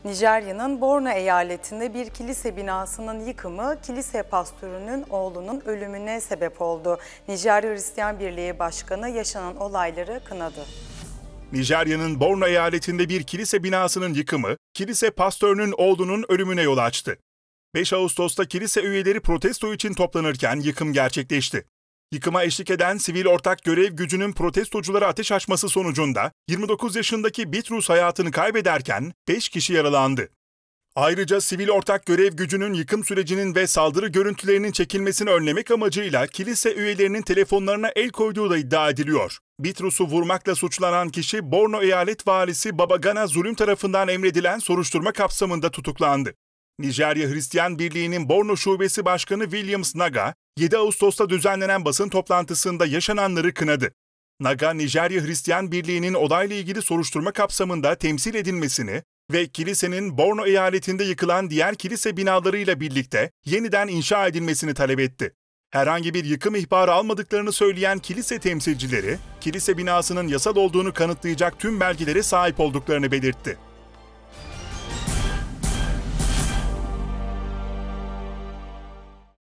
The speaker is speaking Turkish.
Nijerya'nın Borno eyaletinde bir kilise binasının yıkımı kilise pastörünün oğlunun ölümüne sebep oldu. Nijerya Hristiyan Birliği Başkanı yaşanan olayları kınadı. Nijerya'nın Borno eyaletinde bir kilise binasının yıkımı, kilise pastörünün oğlunun ölümüne yol açtı. 5 Ağustos'ta kilise üyeleri protesto için toplanırken yıkım gerçekleşti. Yıkıma eşlik eden sivil ortak görev gücünün protestoculara ateş açması sonucunda 29 yaşındaki Bitrus hayatını kaybederken 5 kişi yaralandı. Ayrıca sivil ortak görev gücünün yıkım sürecinin ve saldırı görüntülerinin çekilmesini önlemek amacıyla kilise üyelerinin telefonlarına el koyduğu da iddia ediliyor. Bitrus'u vurmakla suçlanan kişi Borno Eyalet Valisi Babagana Zulüm tarafından emredilen soruşturma kapsamında tutuklandı. Nijerya Hristiyan Birliği'nin Borno Şubesi Başkanı Williams Naga, 7 Ağustos'ta düzenlenen basın toplantısında yaşananları kınadı. Naga, Nijerya Hristiyan Birliği'nin olayla ilgili soruşturma kapsamında temsil edilmesini ve kilisenin Borno eyaletinde yıkılan diğer kilise binalarıyla birlikte yeniden inşa edilmesini talep etti. Herhangi bir yıkım ihbarı almadıklarını söyleyen kilise temsilcileri, kilise binasının yasal olduğunu kanıtlayacak tüm belgelere sahip olduklarını belirtti.